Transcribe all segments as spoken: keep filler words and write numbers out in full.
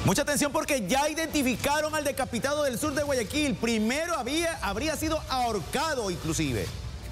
Mucha atención porque ya identificaron al decapitado del sur de Guayaquil. Primero había, habría sido ahorcado inclusive.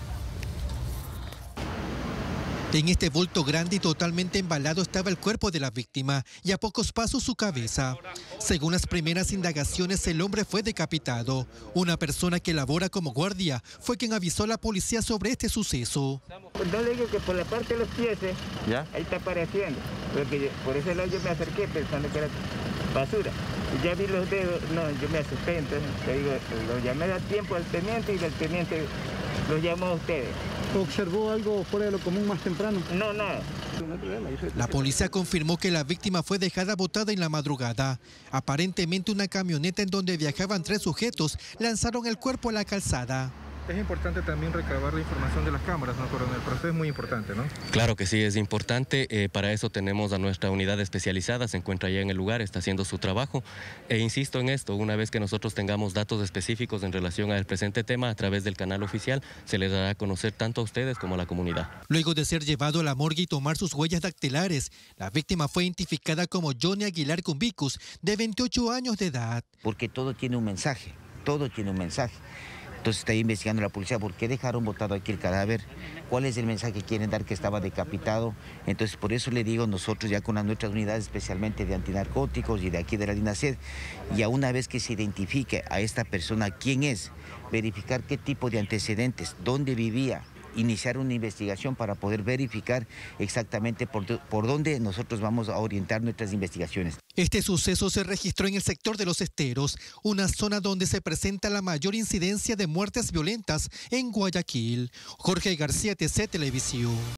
En este bulto grande y totalmente embalado estaba el cuerpo de la víctima y a pocos pasos su cabeza. Según las primeras indagaciones, el hombre fue decapitado. Una persona que labora como guardia fue quien avisó a la policía sobre este suceso. No le digo que por la parte de los pies, ¿eh? ¿Ya? Ahí está apareciendo. Porque yo, por ese lado yo me acerqué pensando que era basura. Y ya vi los dedos, no, yo me asusté, entonces te digo, lo llamé a tiempo al teniente y el teniente lo llamó a ustedes. ¿Observó algo fuera de lo común más temprano? No, no. La policía confirmó que la víctima fue dejada botada en la madrugada. Aparentemente una camioneta en donde viajaban tres sujetos lanzaron el cuerpo a la calzada. Es importante también recabar la información de las cámaras, ¿no, coronel? Pero esto es muy importante, ¿no? Claro que sí, es importante. Eh, para eso tenemos a nuestra unidad especializada, se encuentra allá en el lugar, está haciendo su trabajo. E insisto en esto, una vez que nosotros tengamos datos específicos en relación al presente tema, a través del canal oficial, se les dará a conocer tanto a ustedes como a la comunidad. Luego de ser llevado a la morgue y tomar sus huellas dactilares, la víctima fue identificada como Johnny Aguilar Cumbicus, de veintiocho años de edad. Porque todo tiene un mensaje, todo tiene un mensaje. Entonces está investigando la policía por qué dejaron botado aquí el cadáver, cuál es el mensaje que quieren dar que estaba decapitado. Entonces por eso le digo, nosotros ya con las nuestras unidades especialmente de antinarcóticos y de aquí de la DINASED, ya una vez que se identifique a esta persona quién es, verificar qué tipo de antecedentes, dónde vivía, iniciar una investigación para poder verificar exactamente por, por dónde nosotros vamos a orientar nuestras investigaciones. Este suceso se registró en el sector de Los Esteros, una zona donde se presenta la mayor incidencia de muertes violentas en Guayaquil. Jorge García, T C Televisión.